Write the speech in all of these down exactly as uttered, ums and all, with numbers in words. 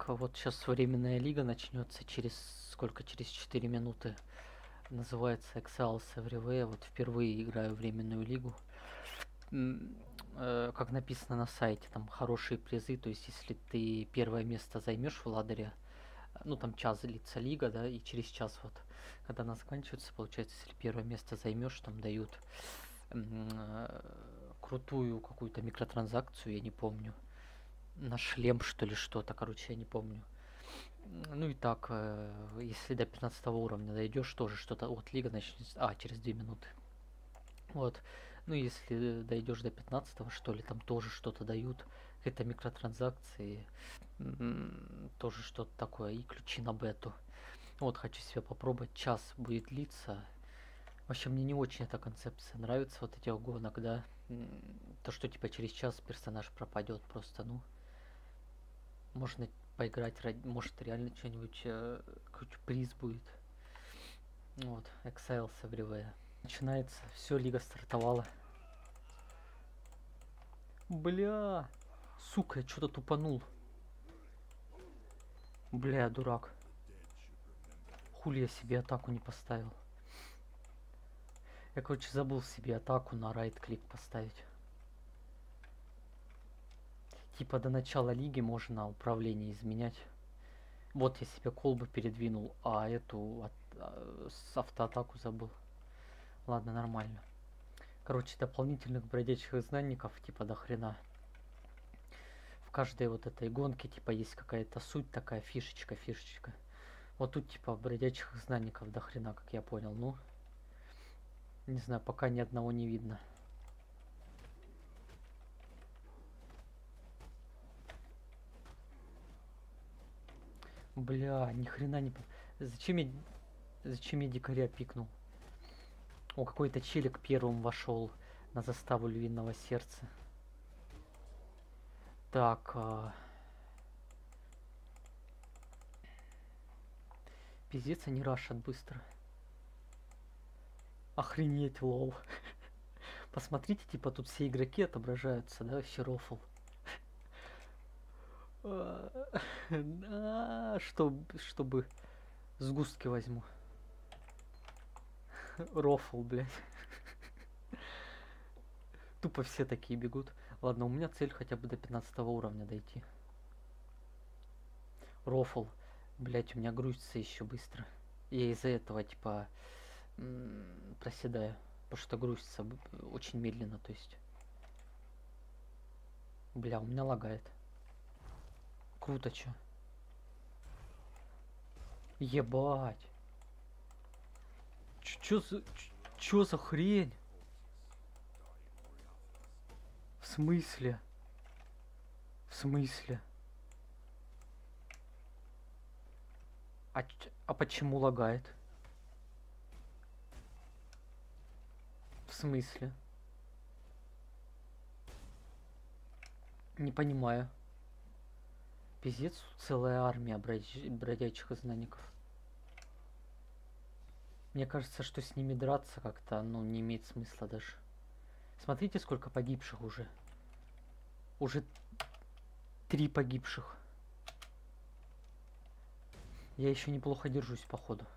Так, вот сейчас временная лига начнется через сколько? Через четыре минуты. Называется Exals Everywhere. Вот впервые играю временную лигу. М, э, Как написано на сайте, там хорошие призы. То есть, если ты первое место займешь в ладере, ну там час длится лига, да, и через час вот, когда она заканчивается, получается, если первое место займешь, там дают м, э, крутую какую-то микротранзакцию, я не помню, на шлем, что ли, что-то, короче, я не помню. Ну и так, э, если до пятнадцатого уровня дойдешь, тоже что-то, вот лига начнется, а, через две минуты. Вот, ну если дойдешь до пятнадцатого, что ли, там тоже что-то дают, какие-то микротранзакции, м, тоже что-то такое, и ключи на бету. Вот, хочу себя попробовать, час будет длиться. Вообще, мне не очень эта концепция нравится, вот этих гонок, да. М, То, что типа через час персонаж пропадет просто, ну, можно поиграть, ради- может реально что-нибудь, э, какой-то приз будет. Вот, Exiles Everywhere. Начинается, все, лига стартовала. Бля, сука, я что-то тупанул. Бля, дурак. Хули я себе атаку не поставил. Я, короче, забыл себе атаку на райт-клик поставить. Типа до начала лиги можно управление изменять. Вот я себе колбу передвинул, а эту от, а, с автоатаку забыл. Ладно, нормально. Короче, дополнительных бродячих изгнанников типа до хрена. В каждой вот этой гонке типа есть какая-то суть, такая фишечка, фишечка. Вот тут типа бродячих изгнанников до хрена, как я понял. Ну, не знаю, пока ни одного не видно. Бля, ни хрена не... Зачем я... Зачем я дикаря пикнул? О, какой-то челик первым вошел на заставу львиного сердца. Так, а... пиздец, они рашат быстро. Охренеть, лол. Посмотрите, типа тут все игроки отображаются, да, вообще рофл. А, что, чтобы сгустки возьму. Рофл, блядь. Тупо все такие бегут. Ладно, у меня цель хотя бы до пятнадцатого уровня дойти. Рофл. Блять, у меня грузится еще быстро. Я из-за этого, типа, м, проседаю. Потому что грузится б- очень медленно, то есть. Бля, у меня лагает. Круто, чё. Ебать. Ч- Чё за... ч- Чё за хрень? В смысле? В смысле? А, ч- а почему лагает? В смысле? Не понимаю. Пиздец, целая армия бродяч- бродячих изгнанников. Мне кажется, что с ними драться как-то, ну, не имеет смысла даже. Смотрите, сколько погибших уже. Уже три погибших. Я еще неплохо держусь, походу.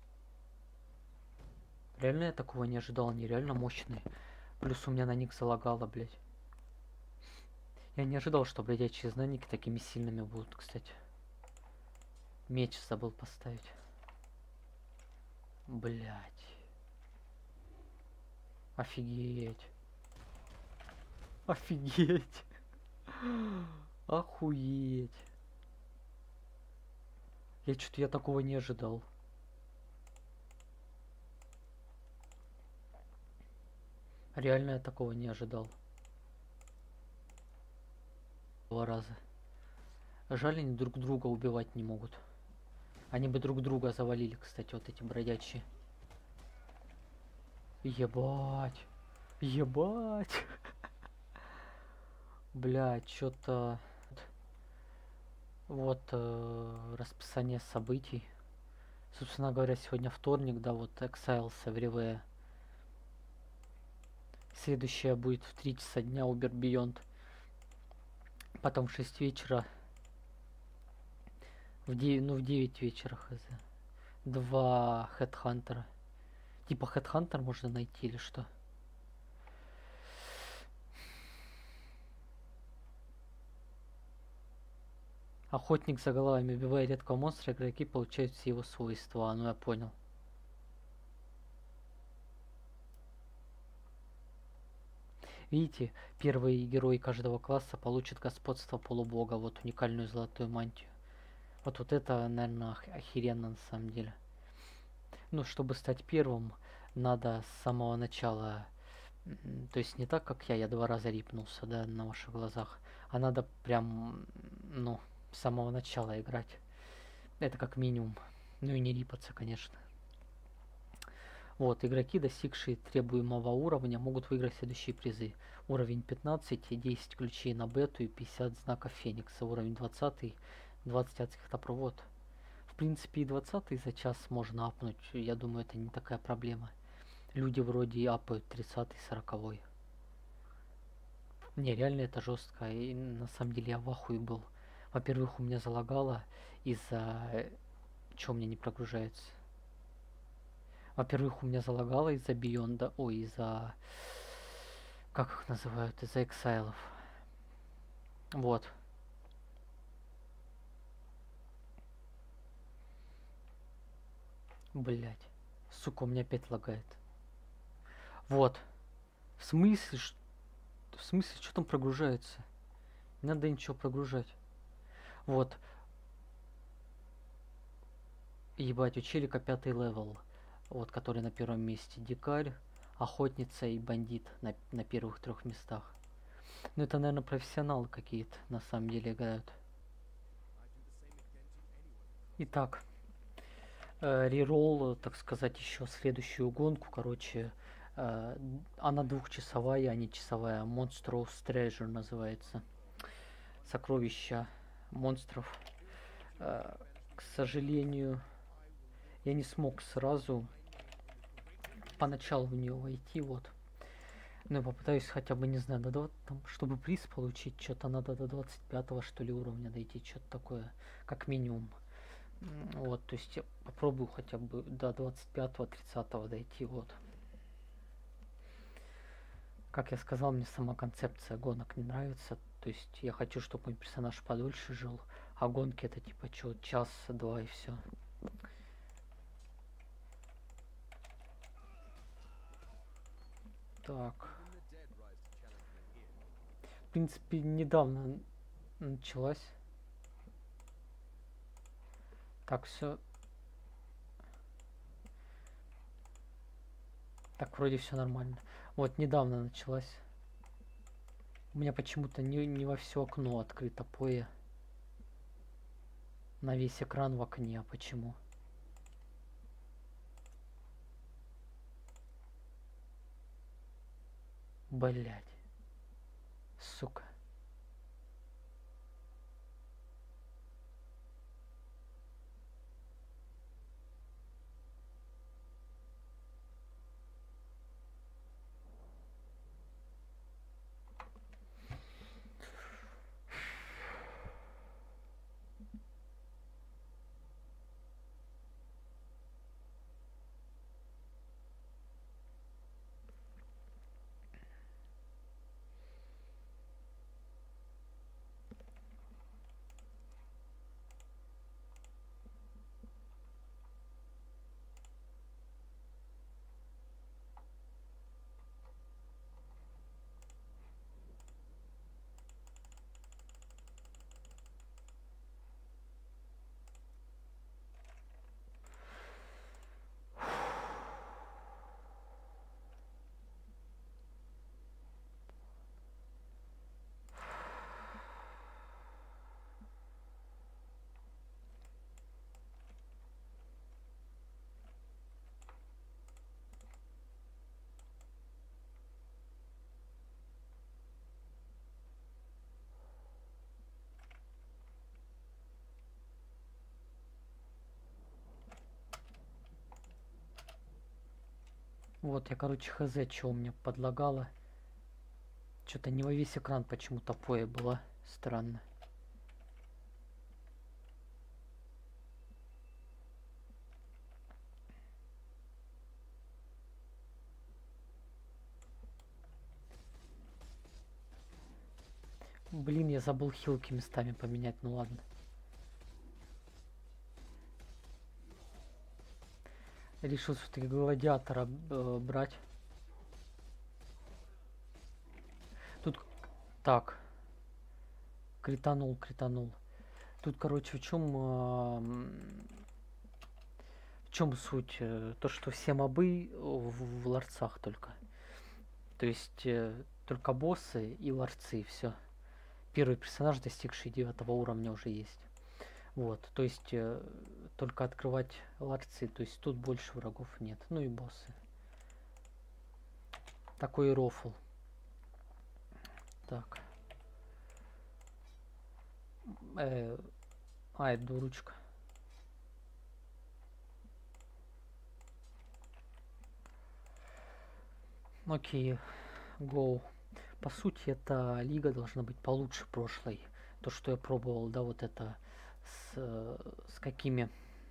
Реально я такого не ожидал, они реально мощные. Плюс у меня на них залагало, блядь. Я не ожидал, что бродячие знаники такими сильными будут, кстати. Меч забыл поставить. Блядь. Офигеть. Офигеть. Охуеть. Я что-то я такого не ожидал. Реально я такого не ожидал. Два раза. Жаль, они друг друга убивать не могут. Они бы друг друга завалили, кстати, вот эти бродячие. Ебать. Ебать. Бля, что-то... Вот э, расписание событий. Собственно говоря, сегодня вторник, да, вот Exiles Everywhere. Следующая будет в три часа дня Uber Beyond. Потом в шесть вечера В девять, ну в девять вечера хз. Два хедхантера. Типа хедхантер можно найти или что? Охотник за головами. Убивая редкого монстра, игроки получают все его свойства. А, ну я понял. Видите, первый герой каждого класса получит господство полубога. Вот уникальную золотую мантию. Вот, вот это, наверное, охеренно на самом деле. Ну, чтобы стать первым, надо с самого начала. То есть не так, как я, я два раза рипнулся, да, на ваших глазах. А надо прям, ну, с самого начала играть. Это как минимум. Ну и не рипаться, конечно. Вот, игроки, достигшие требуемого уровня, могут выиграть следующие призы. Уровень пятнадцать, десять ключей на бету и пятьдесят знаков Феникса. Уровень двадцать, двадцать адских топровод. В принципе, и двадцать за час можно апнуть. Я думаю, это не такая проблема. Люди вроде апают тридцать, сорок. Не, реально это жестко. И на самом деле я в ахуе был. Во-первых, у меня залагало из-за... Чё у меня не прогружается? Во-первых, у меня залагало из-за Бионда. Ой, из-за... Как их называют? Из-за Эксайлов. Вот. Блять. Сука, у меня опять лагает. Вот. В смысле? Ш... В смысле, что там прогружается? Не надо ничего прогружать. Вот. Ебать, у челика пятый левел. Вот, который на первом месте. Дикарь, охотница и бандит на, на первых трех местах. Ну, это, наверное, профессионалы какие-то на самом деле играют. Итак. Э, реролл, так сказать, еще следующую гонку. Короче, э, она двухчасовая, а не часовая. Monstrous Treasure называется. Сокровища монстров. Э, к сожалению, я не смог сразу поначалу в нее войти, вот. Ну, я попытаюсь хотя бы, не знаю, до, там, чтобы приз получить, что-то надо до двадцать пятого, что ли, уровня дойти, что-то такое, как минимум. Вот, то есть я попробую хотя бы до двадцать пятого, тридцатого дойти, вот. Как я сказал, мне сама концепция гонок не нравится, то есть я хочу, чтобы мой персонаж подольше жил, а гонки это типа что, час-два и все. Так. В принципе, недавно началась. Так, все. Так, вроде все нормально. Вот, недавно началась. У меня почему-то не, не во все окно открыто пое. На весь экран в окне. А почему? Блять. Сука. Вот, я, короче, хз, что у меня подлагало. Что-то не во весь экран почему-то пое было. Странно. Блин, я забыл хилки местами поменять, ну ладно. Решил все-таки гладиатора э, брать. Тут так. Кританул, кританул. Тут, короче, в чем э, в чем суть? То, что все мобы в, в ларцах только. То есть э, только боссы и ларцы, все. Первый персонаж, достигший девятого уровня, уже есть. Вот, то есть э, только открывать ларцы, то есть тут больше врагов нет. Ну и боссы. Такой рофл. Так. Э, а, это дурочка. Окей, гоу. По сути, эта лига должна быть получше прошлой. То, что я пробовал, да, вот это с, с какими...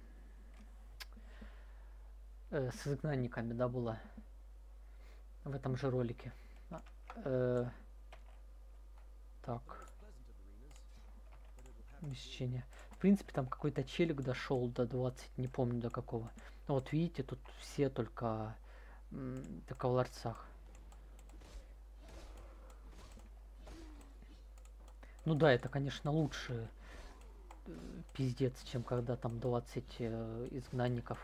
Э, с изгнанниками, да, было. В этом же ролике. А, э, так. Вмещение. В принципе, там какой-то челик дошел до двадцати, не помню до какого. Но вот видите, тут все только, только в ларцах. Ну да, это, конечно, лучше пиздец, чем когда там двадцать э, изгнанников.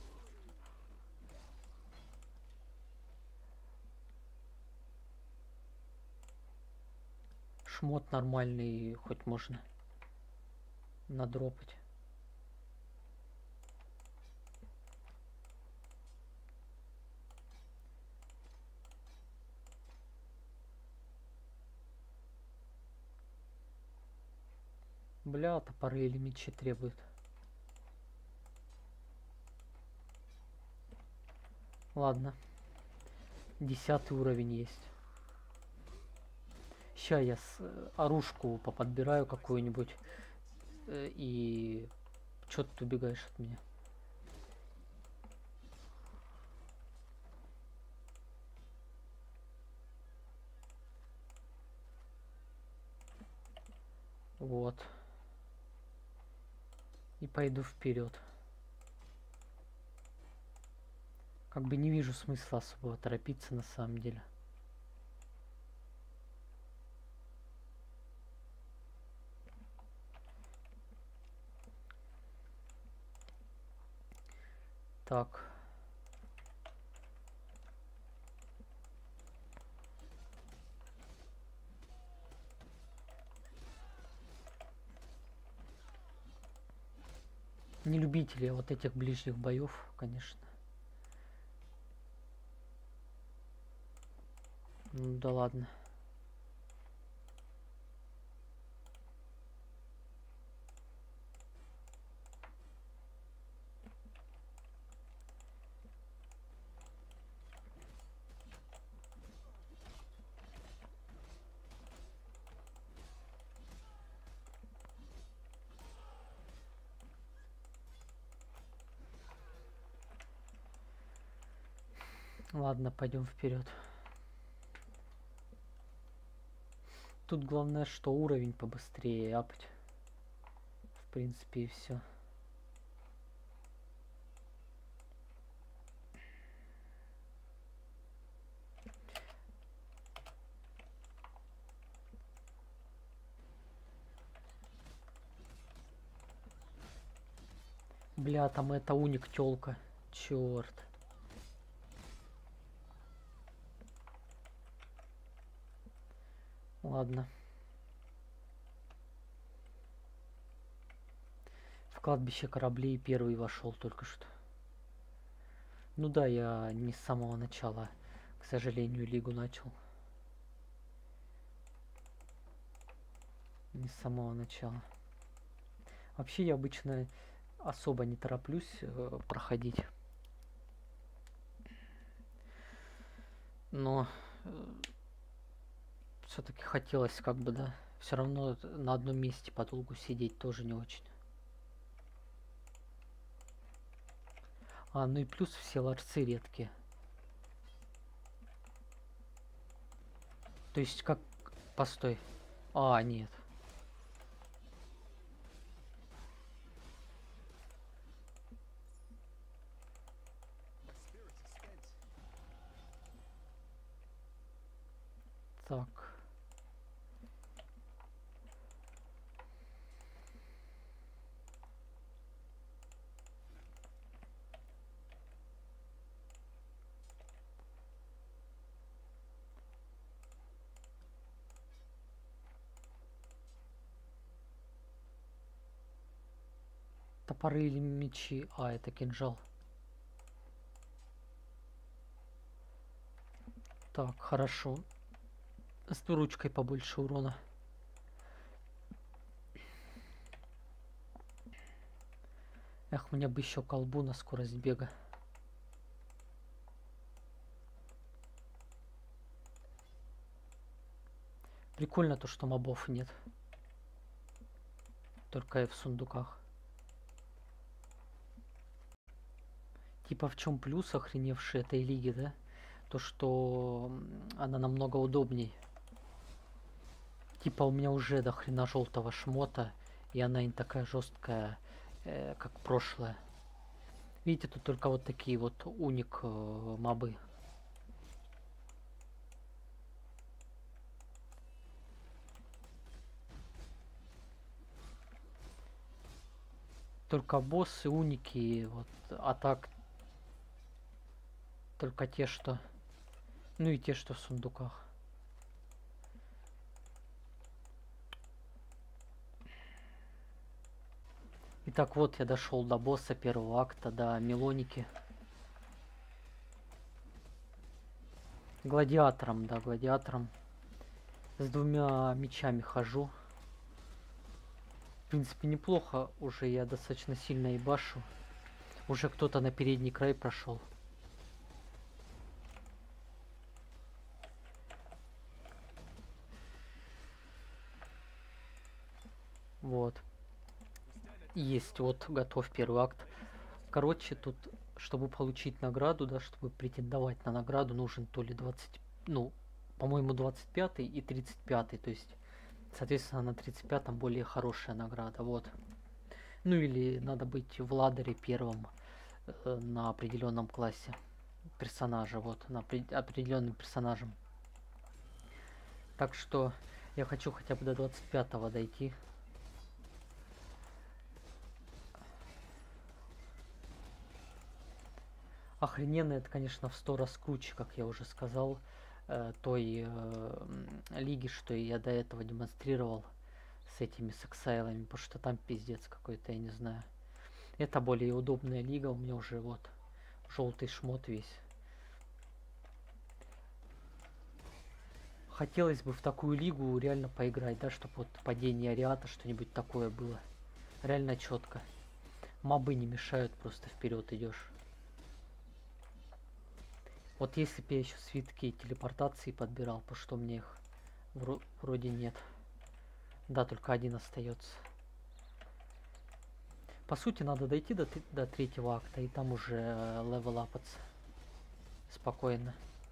Шмот нормальный, хоть можно надропать. Бля, топоры или мечи требуют. Ладно. Десятый уровень есть. Сейчас я с, э, оружку поподбираю какую-нибудь. Э, и... Чё ты убегаешь от меня? Вот. И пойду вперед. Как бы не вижу смысла особо торопиться на самом деле. Так. Не любители вот этих ближних боев, конечно. Ну да ладно. Ладно, пойдем вперед. Тут главное, что уровень побыстрее апать. В принципе, и все. Бля, там это уник тёлка. Черт. Ладно. В кладбище кораблей первый вошел только что. Ну да, я не с самого начала, к сожалению, лигу начал. Не с самого начала. Вообще я обычно особо не тороплюсь э, проходить. Но э, все-таки хотелось как бы, да. Все равно на одном месте подолгу сидеть тоже не очень. А, ну и плюс все ларцы редкие. То есть как... Постой. А, нет. Так. Топоры или мечи? А, это кинжал. Так, хорошо. С ручкой побольше урона. Эх, мне бы еще колбу на скорость бега. Прикольно то, что мобов нет. Только и в сундуках. Типа в чем плюс охреневший этой лиги, да? То, что она намного удобней. Типа у меня уже до хрена желтого шмота, и она не такая жесткая, э, как прошлая. Видите, тут только вот такие вот уник э, мобы. Только боссы, уники, вот, а так только те, что... Ну и те, что в сундуках. Итак, вот я дошел до босса первого акта, до Мелоники. Гладиатором, да, гладиатором. С двумя мечами хожу. В принципе, неплохо. Уже я достаточно сильно ебашу. Уже кто-то на передний край прошел. Вот. Есть, вот, готов первый акт. Короче, тут, чтобы получить награду, да, чтобы претендовать на награду, нужен то ли двадцать, ну, по-моему, двадцать пятый и тридцать пятый. То есть, соответственно, на тридцать пятом более хорошая награда. Вот. Ну или надо быть в ладере первым э, на определенном классе персонажа. Вот, на определенным персонажем. Так что я хочу хотя бы до двадцать пятого дойти. Охрененно это, конечно, в сто раз круче, как я уже сказал, э, той э, лиги, что я до этого демонстрировал с этими сексайлами, потому что там пиздец какой-то, я не знаю. Это более удобная лига, у меня уже вот желтый шмот весь. Хотелось бы в такую лигу реально поиграть, да, чтобы вот падение Ариата, что-нибудь такое было. Реально четко. Мобы не мешают, просто вперед идешь. Вот если бы я еще свитки телепортации подбирал, по что мне их вро вроде нет. Да, только один остается. По сути, надо дойти до, до третьего акта и там уже левел апаться. Спокойно.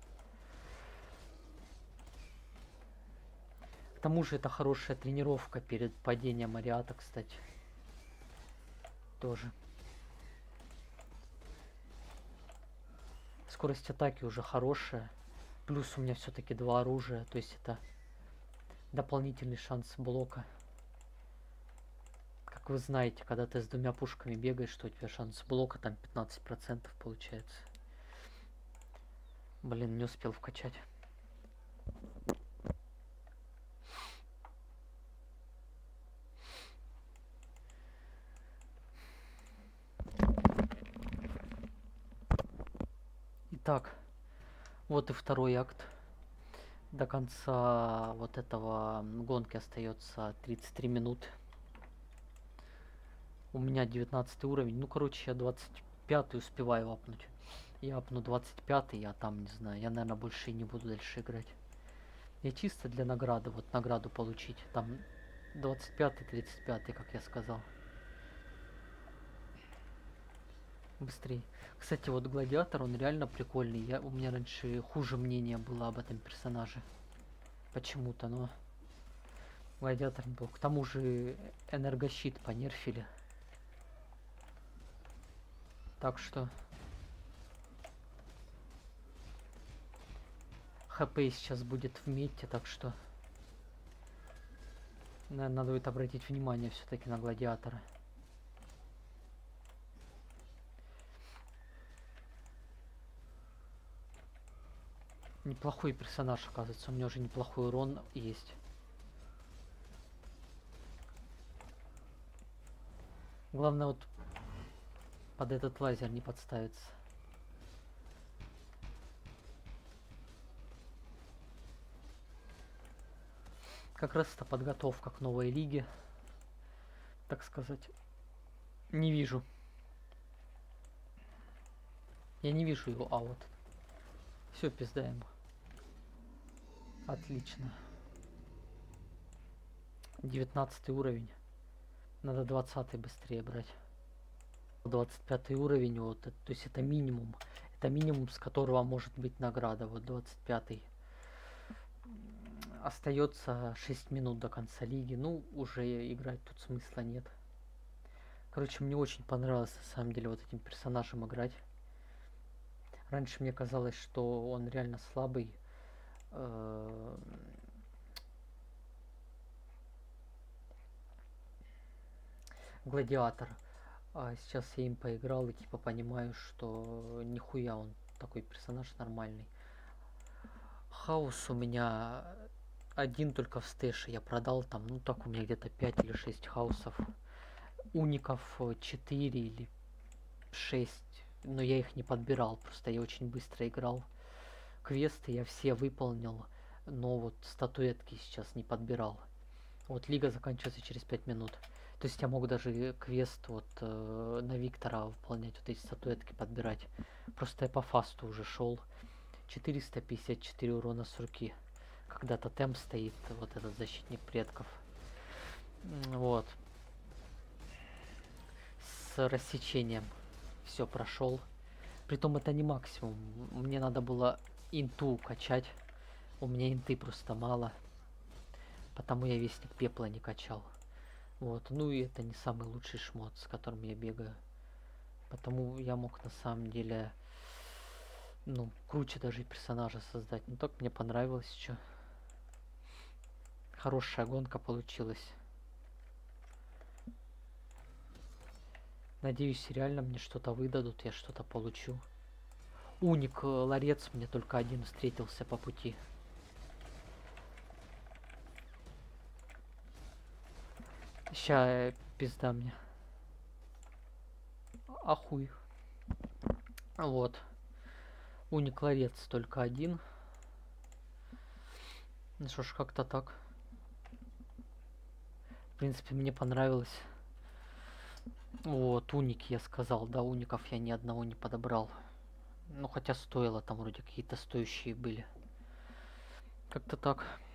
К тому же это хорошая тренировка перед падением Ариата, кстати. Тоже. Скорость атаки уже хорошая. Плюс у меня все-таки два оружия. То есть это дополнительный шанс блока. Как вы знаете, когда ты с двумя пушками бегаешь, что у тебя шанс блока там пятнадцать процентов получается. Блин, не успел вкачать. Итак, вот и второй акт. До конца вот этого гонки остается тридцать три минуты. У меня девятнадцатый уровень. Ну, короче, я двадцать пятый успеваю апнуть. Я апну двадцать пятый, я там, не знаю, я, наверное, больше и не буду дальше играть. Я чисто для награды, вот награду получить. Там двадцать пятый, тридцать пятый, как я сказал. Быстрее. Кстати, вот Гладиатор, он реально прикольный. Я, у меня раньше хуже мнение было об этом персонаже. Почему-то, но... Гладиатор был. К тому же энергощит понерфили. Так что хп сейчас будет в мете, так что наверное, надо будет обратить внимание все-таки на гладиатора. Неплохой персонаж, оказывается. У меня уже неплохой урон есть. Главное вот под этот лазер не подставиться. Как раз это подготовка к новой лиге, так сказать. Не вижу. Я не вижу его аут. Все, пизда ему. Отлично. девятнадцатый уровень. Надо двадцатый быстрее брать. двадцать пятый уровень, вот, то есть это минимум. Это минимум, с которого может быть награда. Вот двадцать пятый. Остается шесть минут до конца лиги. Ну, уже играть тут смысла нет. Короче, мне очень понравилось, на самом деле, вот этим персонажем играть. Раньше мне казалось, что он реально слабый. Гладиатор. А сейчас я им поиграл и типа понимаю, что нихуя он такой персонаж нормальный. Хаос у меня один только в стэше я продал, там, ну так у меня где-то пять или шесть хаусов. Уников четыре или шесть, но я их не подбирал, просто я очень быстро играл. Квесты я все выполнил, но вот статуэтки сейчас не подбирал. Вот лига заканчивается через пять минут. То есть я мог даже квест вот э, на Виктора выполнять, вот эти статуэтки подбирать. Просто я по фасту уже шел. четыреста пятьдесят четыре урона с руки. Когда тотем стоит, вот этот защитник предков. Вот. С рассечением все прошел. Притом это не максимум. Мне надо было инту качать. У меня инты просто мало. Потому я вестник пепла не качал. Вот. Ну и это не самый лучший шмот, с которым я бегаю. Потому я мог на самом деле, ну, круче даже персонажа создать. Ну так мне понравилось что. Хорошая гонка получилась. Надеюсь, реально мне что-то выдадут, я что-то получу. Уник, ларец мне только один встретился по пути. Ща пизда мне. Ахуй. Вот. Уник ларец только один. Ну что ж, как-то так. В принципе, мне понравилось. Вот, уники я сказал, да, уников я ни одного не подобрал. Ну, хотя стоило, там вроде какие-то стоящие были. Как-то так.